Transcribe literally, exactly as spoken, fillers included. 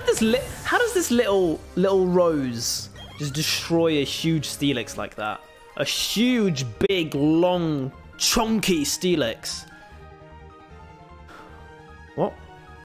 does this li how does this little little rose just destroy a huge Steelix like that? A huge, big, long, chunky Steelix. What?